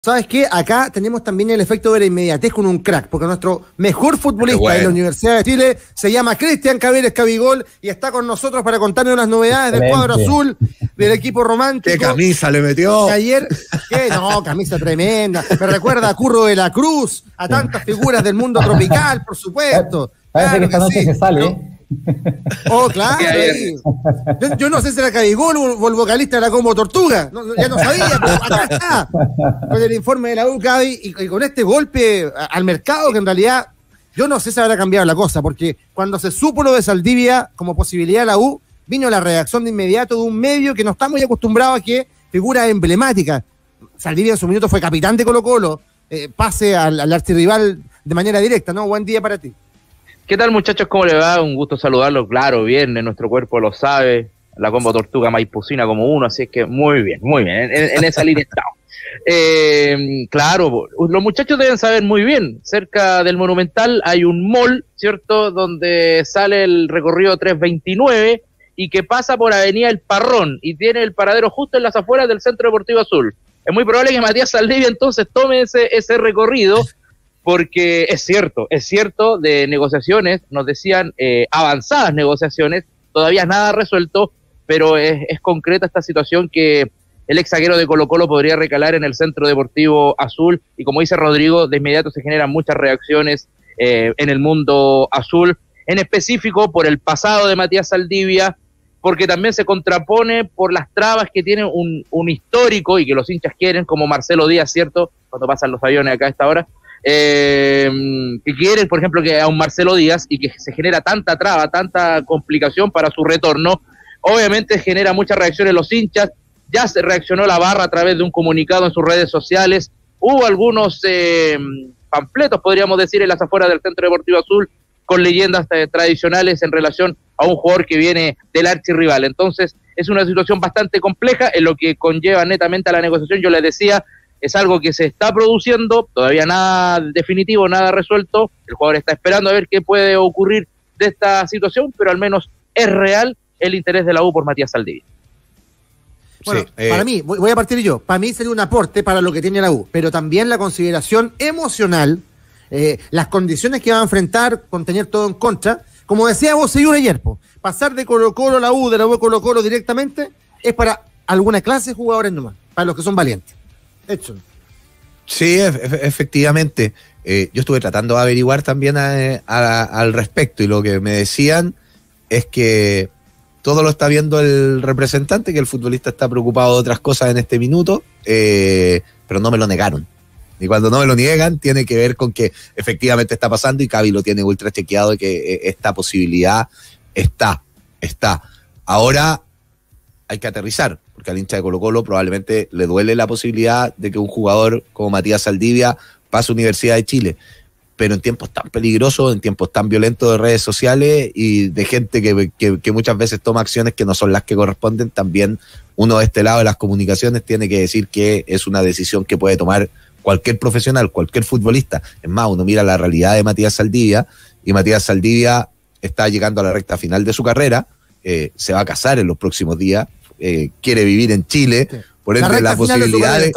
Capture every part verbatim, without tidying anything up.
¿Sabes qué? Acá tenemos también el efecto de la inmediatez con un crack, porque nuestro mejor futbolista bueno. de la Universidad de Chile se llama Cristian Caberes Cabigol y está con nosotros para contarnos las novedades Excelente. del cuadro azul, del equipo romántico. ¡Qué camisa le metió! Ayer, ¿qué? No, camisa tremenda. Me recuerda a Curro de la Cruz, a tantas figuras del mundo tropical, por supuesto. Parece claro que esta que noche sí. se sale, ¿eh? Oh, claro. Sí. Yo, yo no sé si era Cabigol o el vocalista era como Tortuga. No, ya no sabía, pero acá está. Con el informe de la U, Cabi, y, y con este golpe al mercado, que en realidad yo no sé si habrá cambiado la cosa, porque cuando se supo lo de Saldivia como posibilidad de la U, vino la reacción de inmediato de un medio que no está muy acostumbrado a que figura emblemática. Saldivia en su minuto fue capitán de Colo-Colo, eh, pase al, al archirrival de manera directa, ¿no? Buen día para ti. ¿Qué tal, muchachos? ¿Cómo le va? Un gusto saludarlos. Claro, bien, nuestro cuerpo lo sabe. La combo Tortuga Maipucina como uno, así es que muy bien, muy bien. En, en esa línea estamos. Eh, claro, los muchachos deben saber muy bien. Cerca del Monumental hay un mall, ¿cierto? Donde sale el recorrido trescientos veintinueve y que pasa por Avenida El Parrón y tiene el paradero justo en las afueras del Centro Deportivo Azul. Es muy probable que Matías Saldivia entonces tome ese, ese recorrido. Porque es cierto, es cierto, de negociaciones, nos decían eh, avanzadas negociaciones, todavía nada resuelto, pero es, es concreta esta situación que el ex zaguero de Colo-Colo podría recalar en el Centro Deportivo Azul, y como dice Rodrigo, de inmediato se generan muchas reacciones eh, en el mundo azul, en específico por el pasado de Matías Saldivia, porque también se contrapone por las trabas que tiene un, un histórico y que los hinchas quieren, como Marcelo Díaz, ¿cierto? Cuando pasan los aviones acá a esta hora. Eh, que quieren, por ejemplo, que a un Marcelo Díaz y que se genera tanta traba, tanta complicación para su retorno, obviamente genera mucha reacción en los hinchas. Ya se reaccionó la barra a través de un comunicado en sus redes sociales, hubo algunos eh, panfletos, podríamos decir, en las afueras del Centro Deportivo Azul con leyendas eh, tradicionales en relación a un jugador que viene del archirrival. Entonces es una situación bastante compleja en lo que conlleva netamente a la negociación. Yo les decía, es algo que se está produciendo, todavía nada definitivo, nada resuelto, el jugador está esperando a ver qué puede ocurrir de esta situación, pero al menos es real el interés de la U por Matías Saldivia. Bueno, sí, eh, para mí, voy a partir yo, para mí sería un aporte para lo que tiene la U, pero también la consideración emocional, eh, las condiciones que va a enfrentar con tener todo en contra, como decía vos ayer, po, pasar de Colo-Colo a la U, de la U a Colo-Colo directamente, es para alguna clase de jugadores nomás, para los que son valientes. Hecho. Sí, e- efectivamente. Eh, yo estuve tratando de averiguar también a, a, al respecto y lo que me decían es que todo lo está viendo el representante, que el futbolista está preocupado de otras cosas en este minuto, eh, pero no me lo negaron. Y cuando no me lo niegan, tiene que ver con que efectivamente está pasando y Cavi lo tiene ultra chequeado de que esta posibilidad está, está. Ahora hay que aterrizar, porque al hincha de Colo-Colo probablemente le duele la posibilidad de que un jugador como Matías Saldivia pase a Universidad de Chile, pero en tiempos tan peligrosos, en tiempos tan violentos de redes sociales y de gente que, que, que muchas veces toma acciones que no son las que corresponden, también uno de este lado de las comunicaciones tiene que decir que es una decisión que puede tomar cualquier profesional, cualquier futbolista. Es más, uno mira la realidad de Matías Saldivia y Matías Saldivia está llegando a la recta final de su carrera, eh, se va a casar en los próximos días, eh, quiere vivir en Chile, sí. Por ende la, la posibilidad de...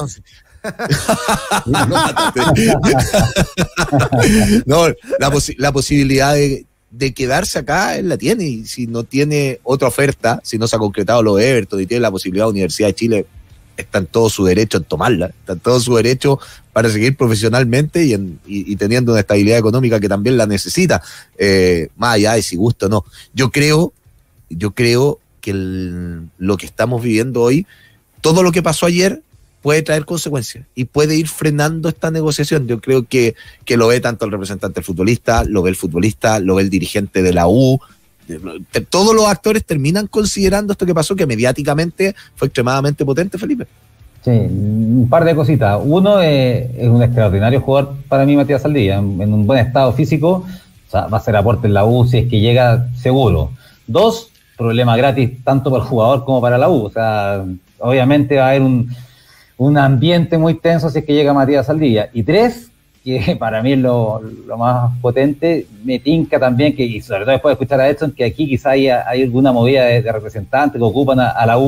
no, la, posi- la posibilidad de, de quedarse acá él la tiene, y si no tiene otra oferta, si no se ha concretado lo de Everton y tiene la posibilidad de Universidad de Chile, está en todo su derecho en tomarla, está en todo su derecho para seguir profesionalmente y, en, y, y teniendo una estabilidad económica que también la necesita, eh, más allá de si gusta o no. Yo creo, yo creo que el, lo que estamos viviendo hoy, todo lo que pasó ayer puede traer consecuencias y puede ir frenando esta negociación. Yo creo que, que lo ve tanto el representante del futbolista, lo ve el futbolista, lo ve el dirigente de la U. Todos los actores terminan considerando esto que pasó, que mediáticamente fue extremadamente potente, Felipe. Sí, un par de cositas. Uno, eh, es un extraordinario jugador para mí, Matías Saldivia, en, en un buen estado físico, o sea, va a ser aporte en la U si es que llega seguro. Dos, problema gratis tanto para el jugador como para la U, o sea, obviamente va a haber un, un ambiente muy tenso si es que llega Matías Saldivia. Y tres, que para mí es lo, lo más potente, me tinca también, que y sobre todo después de escuchar a Edson, que aquí quizá hay, hay alguna movida de, de representantes que ocupan a, a la U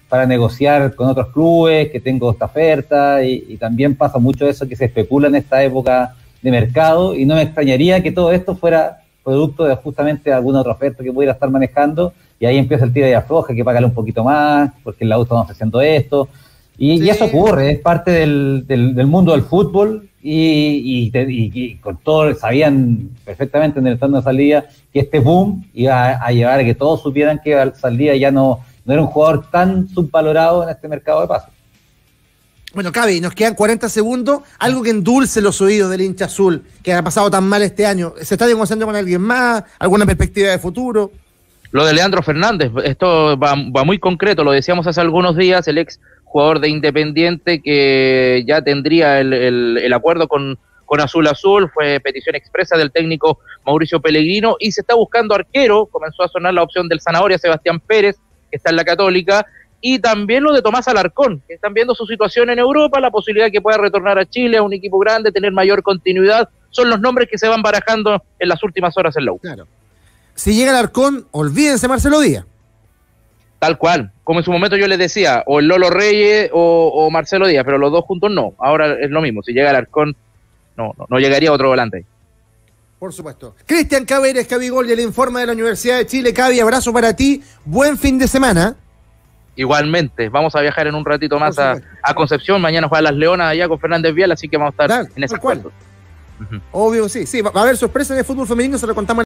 para negociar con otros clubes, que tengo esta oferta, y, y también pasa mucho eso que se especula en esta época de mercado, y no me extrañaría que todo esto fuera producto de justamente alguna otra oferta que pudiera estar manejando, y ahí empieza el tiro de afloje, que págale un poquito más, porque en la U estamos haciendo esto, y, sí. y eso ocurre, es parte del, del, del mundo del fútbol, y, y, y, y con todo, sabían perfectamente en el torneo de salida que este boom iba a, a llevar a que todos supieran que Saldía ya no, no era un jugador tan subvalorado en este mercado de pases. Bueno, Cavi, nos quedan cuarenta segundos, algo que endulce los oídos del hincha azul, que ha pasado tan mal este año. ¿Se está negociando con alguien más? ¿Alguna perspectiva de futuro? Lo de Leandro Fernández, esto va, va muy concreto, lo decíamos hace algunos días, el ex jugador de Independiente que ya tendría el, el, el acuerdo con, con Azul Azul, fue petición expresa del técnico Mauricio Pellegrino, y se está buscando arquero, comenzó a sonar la opción del Zanahoria Sebastián Pérez, que está en la Católica, y también lo de Tomás Alarcón, que están viendo su situación en Europa, la posibilidad de que pueda retornar a Chile, a un equipo grande, tener mayor continuidad, son los nombres que se van barajando en las últimas horas en la U. Claro. Si llega Alarcón, olvídense Marcelo Díaz. Tal cual, como en su momento yo les decía, o el Lolo Reyes o, o Marcelo Díaz, pero los dos juntos no, ahora es lo mismo, si llega Alarcón, no, no, no llegaría otro volante. Por supuesto. Cristian Caberes, Cabigol, y el informe de la Universidad de Chile. Cavi, abrazo para ti, buen fin de semana. Igualmente, vamos a viajar en un ratito más a, a Concepción, mañana juega las Leonas allá con Fernández Vial, así que vamos a estar claro, en ese acuerdo. Uh-huh. Obvio, sí, sí, va a haber sorpresa en el fútbol femenino, se lo contamos.